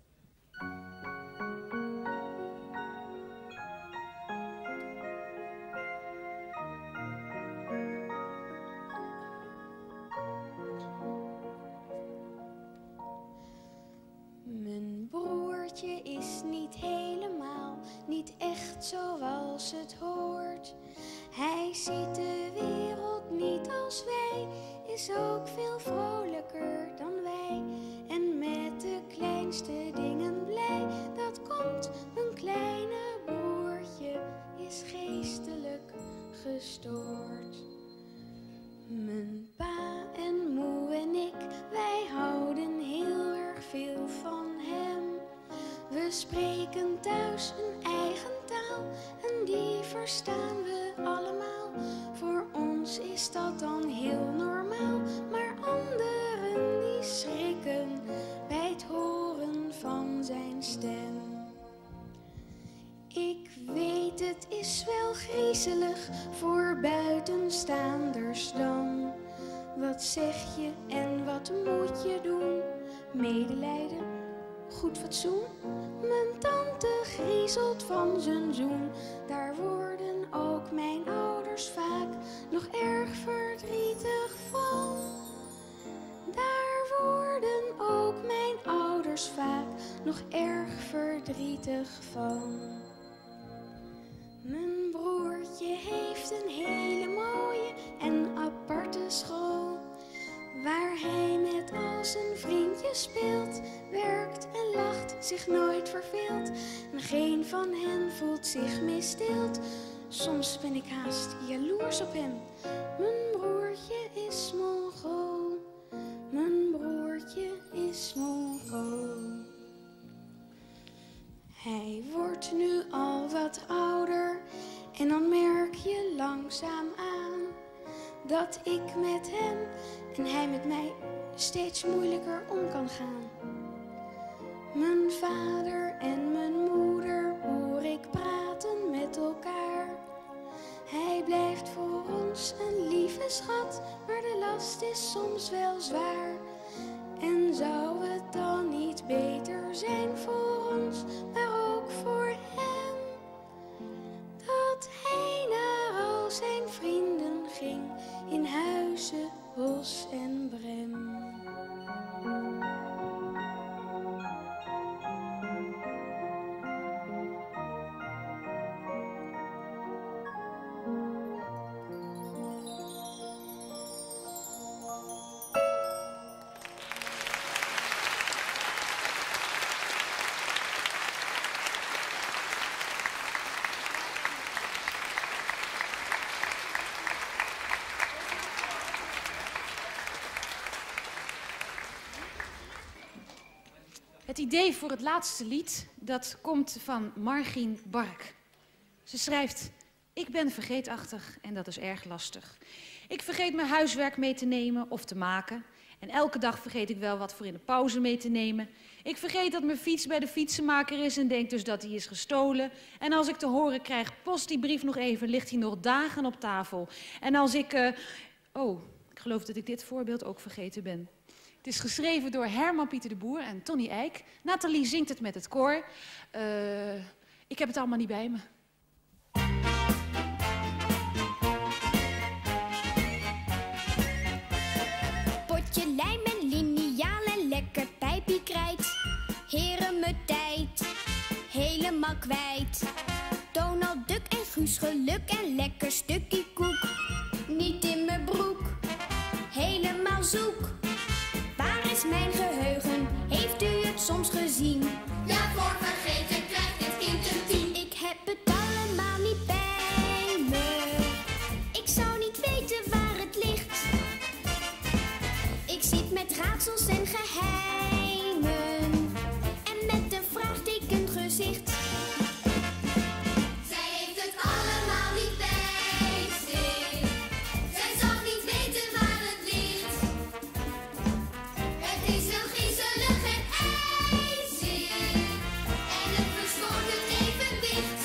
Mijn broertje is niet helemaal, niet echt zoals het hoort. Hij ziet de wereld niet als wij, is ook veel vrolijker dan wij. En met de kleinste dingen blij, dat komt mijn kleine broertje, is geestelijk gestoord. Mijn pa en moe en ik, wij houden heel erg veel van hem. We spreken thuis een eigen taal en die verstaan we allemaal. Voor ons is dat dan heel normaal, maar anderen die schrikken bij het horen van zijn stem. Ik weet het is wel griezelig voor buitenstaanders dan. Wat zeg je en wat moet je doen? Medelijden, goed fatsoen. Mijn tante griezelt van zijn zoen. Daar worden ook mijn ouders vaak nog erg verdrietig van. Daar worden ook mijn ouders vaak nog erg verdrietig van. Mijn broertje heeft een hele mooie en aparte school, waar hij met al zijn vriendjes speelt, werkt en lacht, zich nooit verveelt. En geen van hen voelt zich misdeeld. Soms ben ik haast jaloers op hem. Mijn broertje is Mongool. Mijn broertje is Mongool. Hij wordt nu al wat ouder en dan merk je langzaam aan dat ik met hem en hij met mij steeds moeilijker om kan gaan. Mijn vader en mijn moeder hoor ik praten met elkaar. Hij blijft voor ons een lieve schat, maar de last is soms wel zwaar. En zou het dan niet beter zijn voor ons, maar ook voor hem, dat hij naar al zijn vrienden ging in Huizen, Bos en Brem. Het idee voor het laatste lied, dat komt van Margien Bark. Ze schrijft: ik ben vergeetachtig en dat is erg lastig. Ik vergeet mijn huiswerk mee te nemen of te maken. En elke dag vergeet ik wel wat voor in de pauze mee te nemen. Ik vergeet dat mijn fiets bij de fietsenmaker is en denk dus dat die is gestolen. En als ik te horen krijg, post die brief nog even, ligt hij nog dagen op tafel. En als ik... Uh... Oh, ik geloof dat ik dit voorbeeld ook vergeten ben. Het is geschreven door Herman Pieter de Boer en Tony Eijk. Nathalie zingt het met het koor. Uh, ik heb het allemaal niet bij me. Potje lijm en liniaal en lekker pijpje krijt. Heren me tijd, helemaal kwijt. Donald Duck en Guus geluk en lekker stukje koek. Niet in mijn broek, helemaal zoek. Waar is mijn geheugen? Heeft u het soms gezien? Ja, voor vergeten krijgt dit kind een tien. Ik heb het allemaal niet bij me. Ik zou niet weten waar het ligt. Ik zit met raadsels en geheimen. En met een vraagtekend gezicht. Zij heeft het allemaal niet bij zich. Zij zal niet weten waar het ligt. Het is heel griezelig en ijzig. En het verstoort het evenwicht.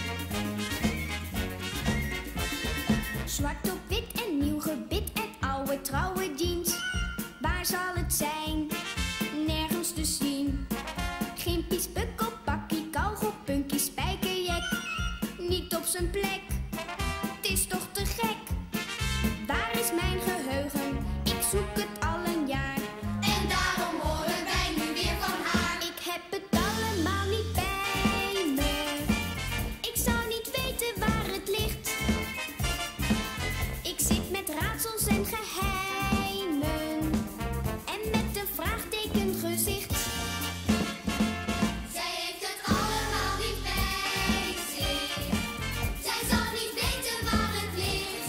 Zwart op wit en nieuw gebit en oude trouwe jeans. Waar zal het zijn? Nergens te zien. Gimpies, bukkel, pakkie, kauwgom, punkie, spijkerjek. Niet op zijn plek. Het is toch te gek. Waar is mijn geheugen? Ik zoek het al een jaar. En daarom horen wij nu weer van haar. Ik heb het allemaal niet bij me. Ik zou niet weten waar het ligt. Ik zit met raadsels en geheimen. En met een vraagtekend gezicht. Zij heeft het allemaal niet bij zich. Zij zal niet weten waar het ligt.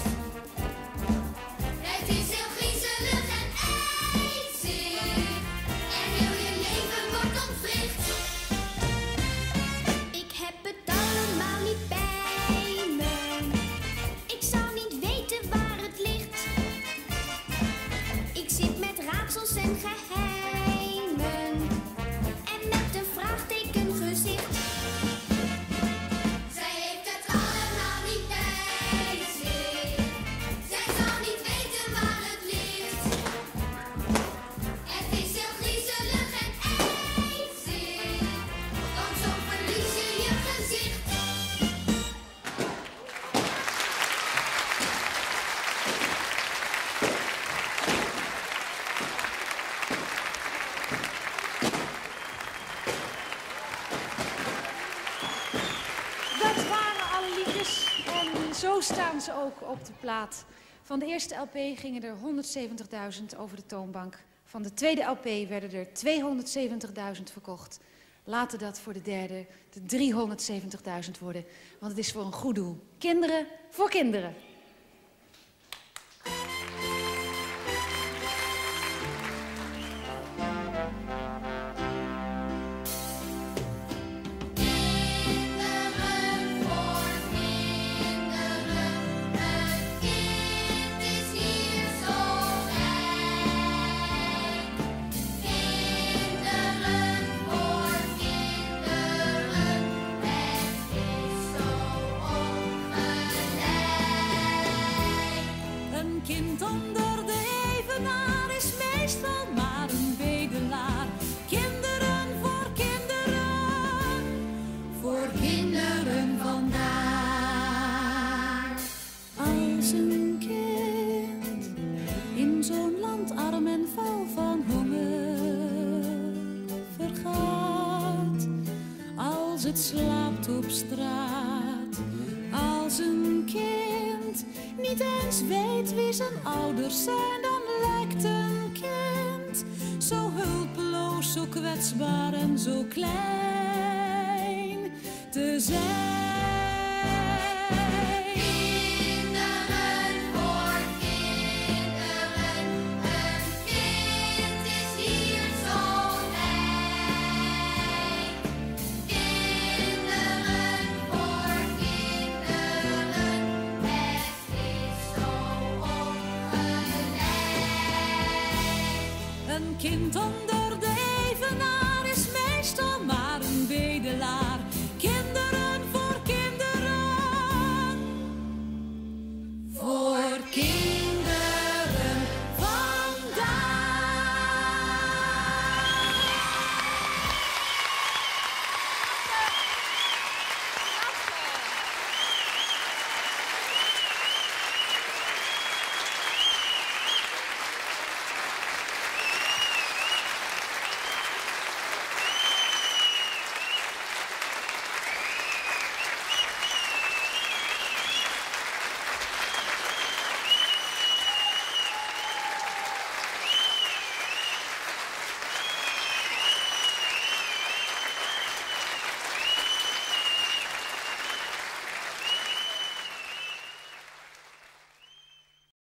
Het is heel griezelig en ijzig. En heel je leven wordt ontwricht. Ik heb het allemaal niet bij me. Ik zou niet weten waar het ligt. Ik zit met raadsels en geheimen. En met een vraagtekend gezicht. Zij heeft het allemaal niet bij zich. Zij zal niet weten waar het ligt. Het is heel griezelig en ijzig. Want zo verlies je je gezicht. Dat waren alle liedjes en zo staan ze ook op de plaat. Van de eerste L P gingen er honderdzeventigduizend over de toonbank. Van de tweede L P werden er tweehonderdzeventigduizend verkocht. Laten dat voor de derde de driehonderdzeventigduizend worden. Want het is voor een goed doel. Kinderen voor kinderen. Kinderen voor kinderen. Het kind is hier zo rijk. Kinderen voor kinderen. Het is zo ongelijk. Een kind onder de evenaar is meestal maar een bedelaar. Kinderen voor kinderen, voor kinderen vandaar. Als een kind in zo'n land arm en vuil van honger vergaat, als het slaapt op straat, als een kind niet eens weet wie zijn ouders zijn, dan lijkt een kind zo hulpeloos, zo kwetsbaar en zo klein te zijn.